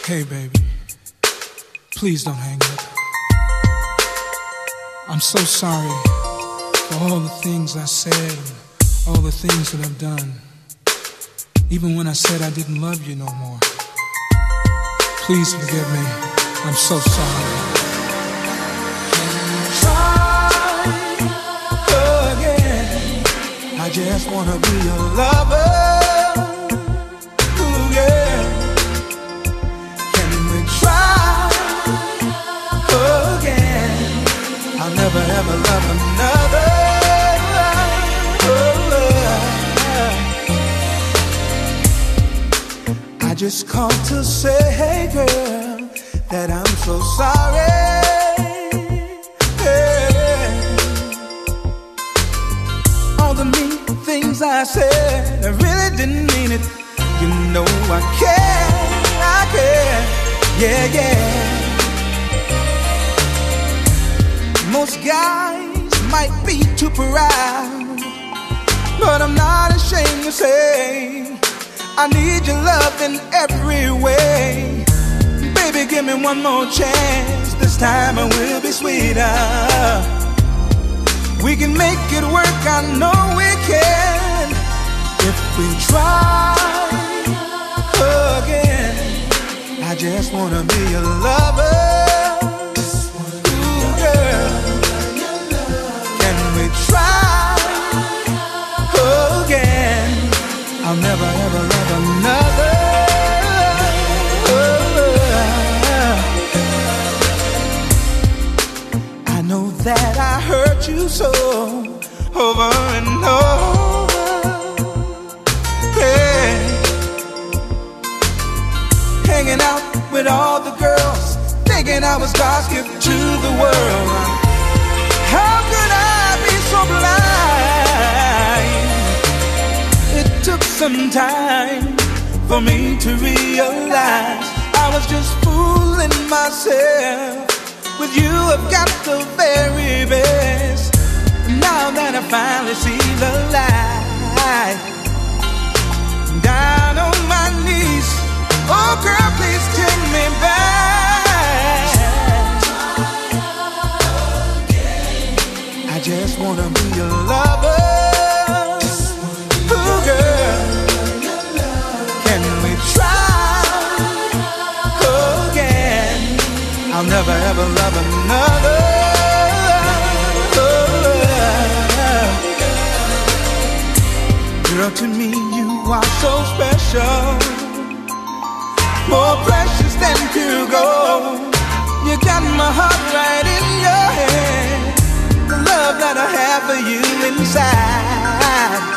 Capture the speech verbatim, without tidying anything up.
Hey baby, please don't hang up. I'm so sorry for all the things I said and all the things that I've done. Even when I said I didn't love you no more. Please forgive me, I'm so sorry. Try again, I just wanna be your lover. I'll never ever love another. Oh, I just called to say, hey girl, that I'm so sorry. Hey. All the mean things I said, I really didn't mean it. You know I care, I care, yeah, yeah. Most guys might be too proud, but I'm not ashamed to say I need your love in every way. Baby, give me one more chance. This time it will be sweeter. We can make it work, I know we can. If we try again, I just wanna be your lover. I'll never ever love another. I know that I hurt you so, over and over. Hey. Hanging out with all the girls, thinking I was God's gift to the world. How could I be so blind? It took some time for me to realize I was just fooling myself. With you I've got the very best. Now that I finally see the light, down on my knees, oh girl, please take me back. I just wanna be your lover. I'll never ever love another. Girl, to me you are so special, more precious than pure gold. You got my heart right in your hand. The love that I have for you inside,